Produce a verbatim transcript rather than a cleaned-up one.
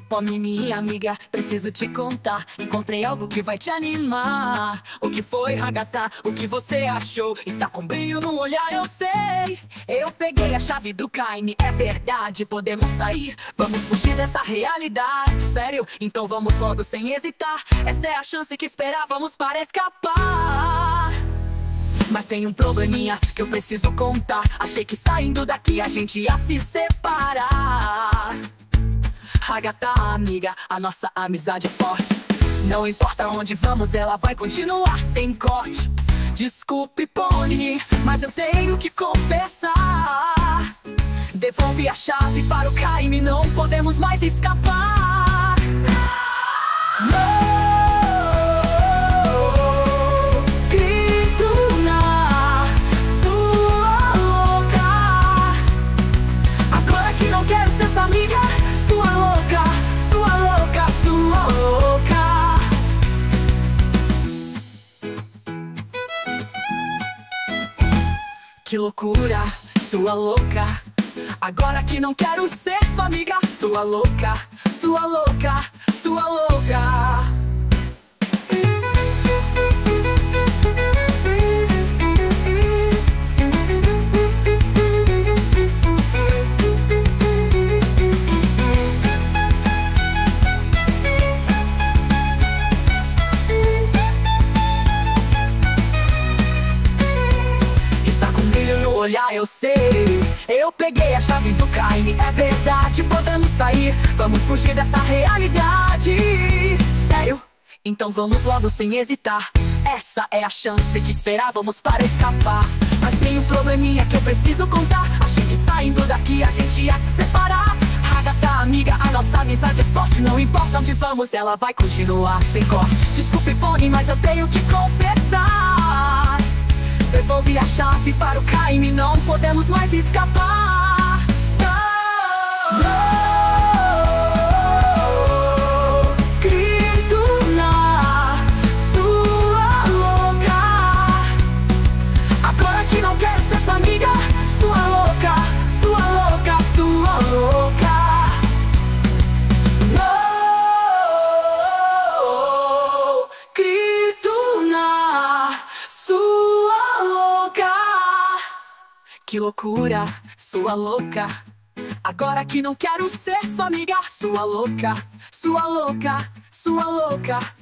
Pô, minha amiga, preciso te contar. Encontrei algo que vai te animar. O que foi, Ragatá? O que você achou? Está com brilho no olhar, eu sei. Eu peguei a chave do Caine, é verdade, podemos sair. Vamos fugir dessa realidade, sério? Então vamos logo sem hesitar. Essa é a chance que esperávamos para escapar. Mas tem um probleminha que eu preciso contar. Achei que saindo daqui a gente ia se separar. Ragatá, amiga, a nossa amizade é forte. Não importa onde vamos, ela vai continuar sem corte. Desculpe, Pony, mas eu tenho que confessar. Devolve a chave para o Caine, não podemos mais escapar. Não! Amiga, sua louca, sua louca, sua louca. Que loucura, sua louca. Agora que não quero ser sua amiga, sua louca, sua louca, sua louca. Olhar, eu sei. Eu peguei a chave do Caine, é verdade, podemos sair. Vamos fugir dessa realidade. Sério? Então vamos logo sem hesitar. Essa é a chance que esperávamos para escapar. Mas tem um probleminha que eu preciso contar. Achei que saindo daqui a gente ia se separar. Ragatá, amiga, a nossa amizade é forte. Não importa onde vamos, ela vai continuar sem corte. Desculpe, Pony, mas eu tenho que confessar. Devolvi a chave para o Caine, não podemos mais escapar. Não, não. Grituna, sua louca. Agora que não quero ser sua amiga, sua louca, sua louca, sua louca. Não, Grituna, sua louca. Que loucura, sua louca. Agora que não quero ser sua amiga, sua louca, sua louca, sua louca.